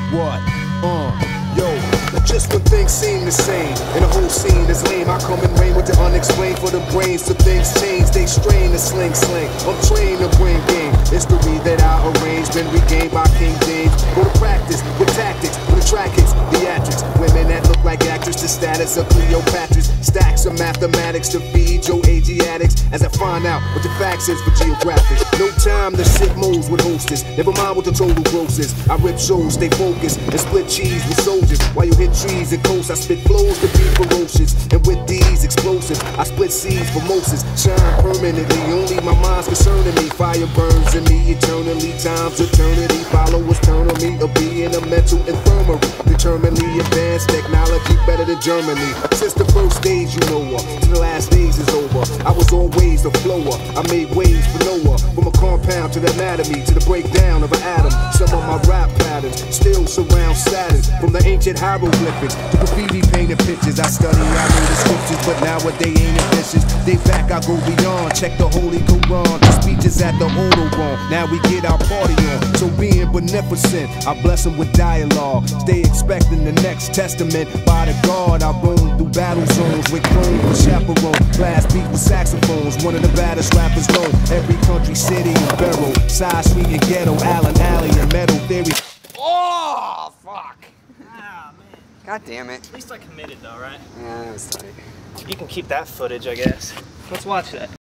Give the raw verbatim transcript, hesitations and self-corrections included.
What? Uh. Yo, just when things seem the same and the whole scene is lame, I come and reign with the unexplained for the brains. So things change, they strain the sling sling. I'm trained to bring game. History that I arrange been regained by King James. Go to practice with tactics, with the track hits, theatrics. Women that look like actors, the status of Cleopatra's. Stacks of mathematics to feed your Asiatics as I find out what the facts is for geographics. No time to sit moles with hostess. Never mind what the total gross is. I rip shows, stay focused, and split cheese with soldiers. While you hit trees and coasts, I spit flows to be ferocious. And with these explosives, I split seeds for Moses. Shine permanently, only my mind's concerning me. Fire burns in me eternally, times eternity. Followers turn on me, or be in a mental infirmary. Determinedly advanced technology better than Germany. Since the first days you know her, to the last days is over. I was always a flower, I made waves for Noah. From a compound to the anatomy, to the breakdown of an atom. Some of my rap patterns still surround Saturn. From the ancient hieroglyphics to graffiti painted pictures. I study, I know the scriptures, but nowadays ain't ambitious. They back, I go beyond. Check the Holy Quran, the speeches at the Autobahn. Now we get our party on. So being beneficent, I bless them with dialogue. Stay expecting the next testament. By the guard, I roam through battle zones with chrome for chaperone. Blast beat with saxophones. One of the baddest rappers known. Every country, city, and borough. Side street and ghetto, Allen Alley and Metal Theory. Oh, fuck. Ah, man. God damn it. At least I committed though, right? Yeah, that was tight. You can keep that footage, I guess. Let's watch that.